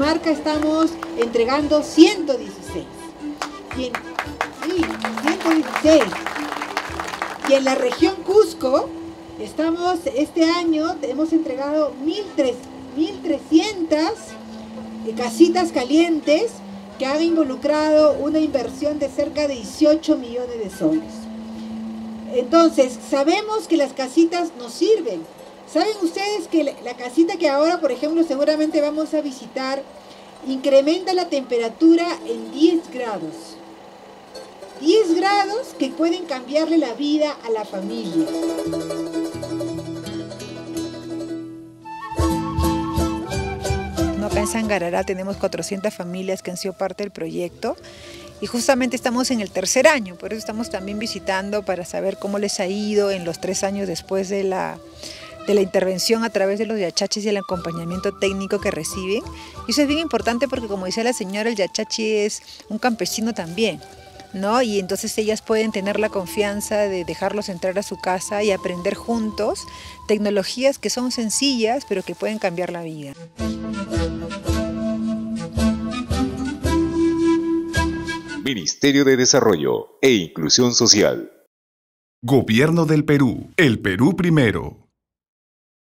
Cajamarca estamos entregando 116. Sí, 116. Y en la región Cusco, este año hemos entregado 1.300 casitas calientes que han involucrado una inversión de cerca de 18 millones de soles. Entonces, sabemos que las casitas nos sirven. ¿Saben ustedes que la casita que ahora, por ejemplo, seguramente vamos a visitar, incrementa la temperatura en 10 grados? 10 grados que pueden cambiarle la vida a la familia. Acá en Sangarará tenemos 400 familias que han sido parte del proyecto y justamente estamos en el tercer año, por eso estamos también visitando para saber cómo les ha ido en los 3 años después de la intervención a través de los yachaches y el acompañamiento técnico que reciben. Y eso es bien importante porque, como decía la señora, el yachachi es un campesino también, ¿no? Y entonces ellas pueden tener la confianza de dejarlos entrar a su casa y aprender juntos tecnologías que son sencillas pero que pueden cambiar la vida. Ministerio de Desarrollo e Inclusión Social. Gobierno del Perú. El Perú primero.